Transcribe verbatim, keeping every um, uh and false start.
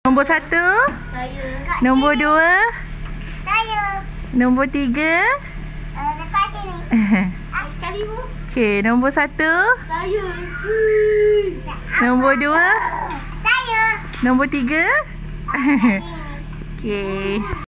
Nombor satu. Saya. Nombor dua. Saya. Nombor tiga. Uh, lepas sini. Ah, sekali bu. Okey, nombor satu. Saya. Nombor dua. Saya. Nombor tiga. Sini. Okey.